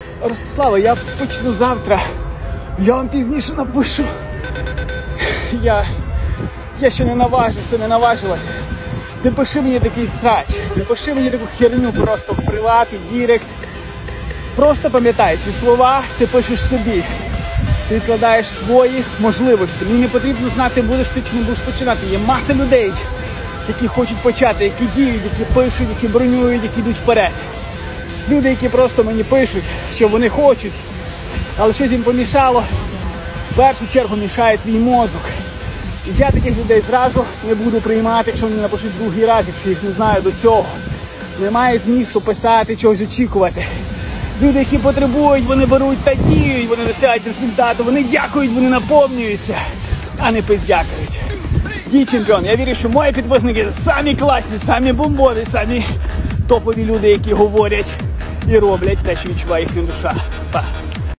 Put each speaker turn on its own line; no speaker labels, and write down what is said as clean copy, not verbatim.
Ростислава, я почну завтра. Я вам пізніше напишу. Я ще не наважилася. Не пиши мені такий срач. Не пиши мені таку херню просто в приват і директ. Просто пам'ятай, ці слова ти пишеш собі. Ти відкладаєш свої можливості. Мені не потрібно знати, будеш ти чи не будеш починати. Є маса людей, які хочуть почати, які діють, які пишуть, які бронюють, які йдуть вперед. Люди, які просто мені пишуть, що вони хочуть, але щось їм помішало. В першу чергу мішає твій мозок. І я таких людей зразу не буду приймати, якщо вони напишуть другий раз, якщо їх не знаю до цього. Немає змісту писати, чогось очікувати. Люди, які потребують, вони беруть та діють, вони досягають результату, вони дякують, вони наповнюються, а не пиздякають. Дій, чемпіон, я вірю, що мої підписники самі класні, самі бомбові, самі топові люди, які говорять і роблять те, що відчуває їхня душа. Па.